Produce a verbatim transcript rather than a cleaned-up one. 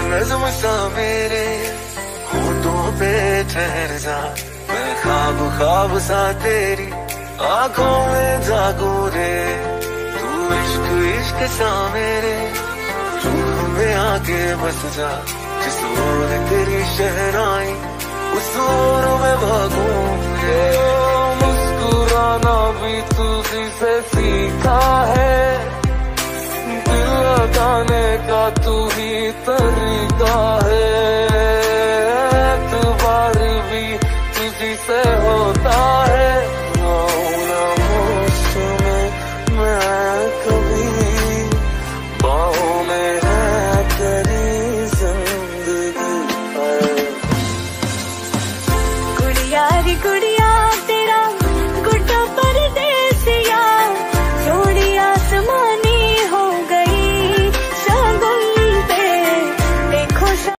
नज़्म सा मेरे होठों पे ठहर जा, मैं ख्वाब ख्वाब सा तेरी आंखों में जागू रे। तू इश्क इश्क सा मेरे रूह में आके बस जा, जिस ओर तेरी शहनाई उस ओर में भागूं रे। मुस्कुराना भी तुझी से सीखा है, दिल लगाने का तू ही तरीका